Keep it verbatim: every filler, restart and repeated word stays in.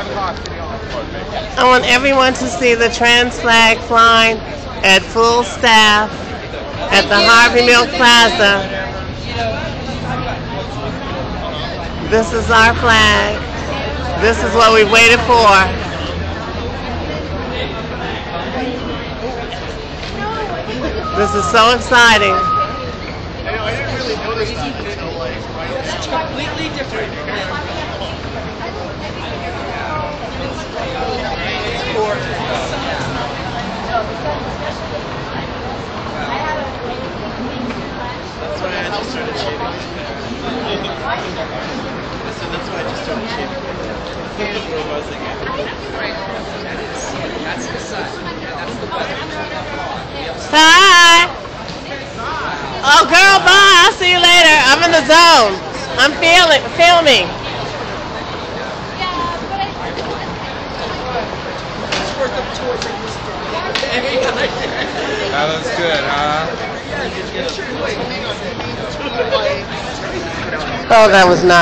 I want everyone to see the trans flag flying at full staff at the Harvey Milk Plaza. This is our flag. This is what we waited for. This is so exciting. I didn't really notice that until like right now. It's completely different. It's gorgeous. That's why I just started shaving. So that's why I just started shaving. That's the sun. That's the weather. Hi. Oh, girl, bye. I'll see you later. I'm in the zone. I'm feeling, filming. That looks good, huh? Oh, that was nice.